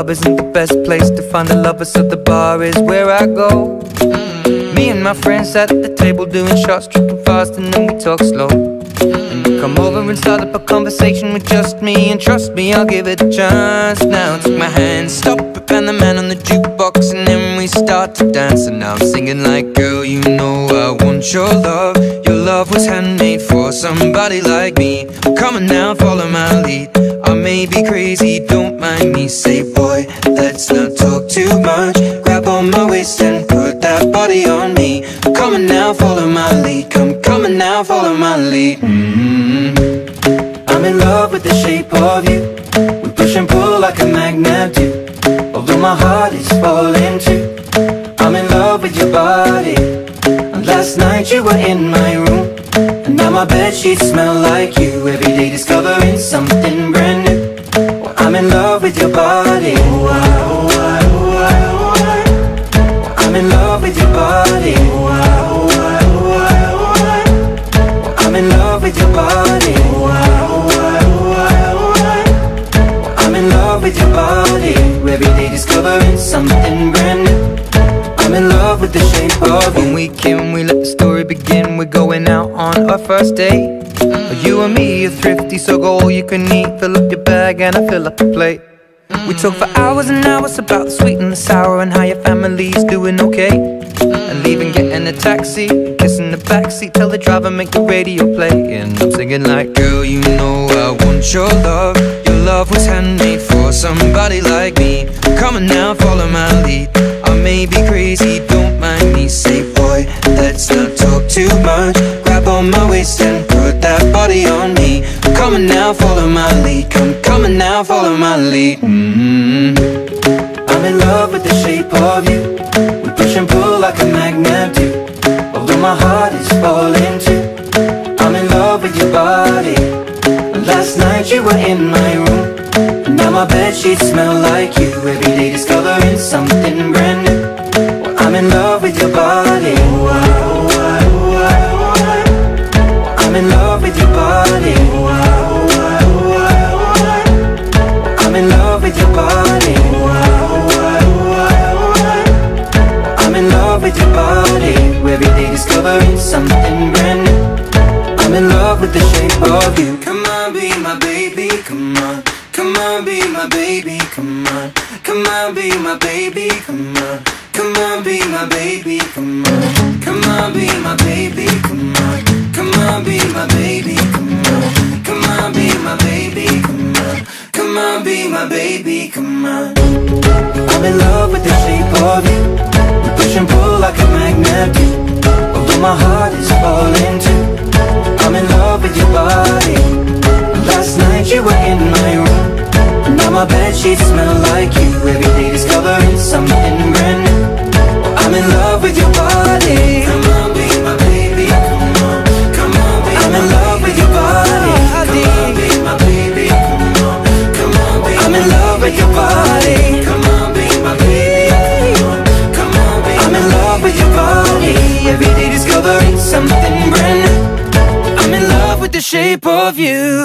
club isn't the best place to find a lover, so the bar is where I go. Me and my friends at the table doing shots, tripping fast, and then we talk slow. And you come over and start up a conversation with just me, and trust me, I'll give it a chance. Now take my hand, stop it, and the man on the jukebox, and then we start to dance. And now I'm singing like, girl, you know I want your love. Your love was handmade for somebody like me. Come on now, follow my lead. I may be crazy, don't mind me. Say, boy, let's not talk too much. Grab on my waist and put that body on me. Come on now, follow my lead. Come on now, follow my lead. I'm in love with the shape of you. We push and pull like a magnet do. Although my heart is falling too, I'm in love with your body. And last night you were in my room, and now my bedsheets smell like you. Every day discovering something brand new. Well, I'm in love with your body. Oh, I, oh, I, oh, I, oh, I. I'm in love with your body. Oh, I, oh, I, oh, I, oh, I. I'm in love with your body. Oh, I, oh, I, oh, I, oh, I. I'm in love with your body. Every day discovering something brand new. I'm in love with the shape of you. When we came, we let the story begin. We're going out on our first date. You and me are thrifty, so go all you can eat. Fill up your bag and I fill up the plate. We talk for hours and hours about the sweet and the sour, and how your family's doing okay. And leaving, getting a taxi, kissing the backseat, tell the driver make the radio play. And I'm singing like, girl, you know I want your love. Your love was handmade for somebody like me. Come on now, follow my lead. I may be crazy, don't mind me. Say, boy, let's not talk too much. Grab on my waist and put that body on me. Come on now, follow my lead. Come on now, follow my lead. I'm in love with the shape of you. We push and pull like a magnet do. Although my heart is falling too, I'm in love with your body. Last night you were in my room, and now my bedsheets smell like you. Every day discovering something brand new. Well, I'm in love with your body. Oh, I, oh, I, oh, I, oh, I. I'm in love with your body. Oh, I, oh, I, oh, I, oh, I. I'm in love with your body. Oh, I, oh, I, oh, I, oh, I. I'm in love with your body. Every day discovering something brand new. I'm in love with the shape of you. Come on, be my baby, come on. Come on, be my baby, come on. Come on, be my baby, come on. Come on, be my baby, come on. Come on, be my baby, come on. Come on, be my baby, come on. Come on, be my baby, come on. Come on, be my baby, come on. I'm in love with the shape of you. We push and pull like a magnet do. Although my heart is falling too, I'm in love with your body. Last night you were in my room, and now my bedsheets smell like you. Every day discovering something brand new. I'm in love with your body. Come on, be my baby, come on. Come on, be I'm in love with your body. Come on, be my baby, come on. Come on, be I'm in love with your body. Come on, be my baby, come on. Come on, be I'm in love with your body. Every day discovering something brand new. I'm in love with the shape of you.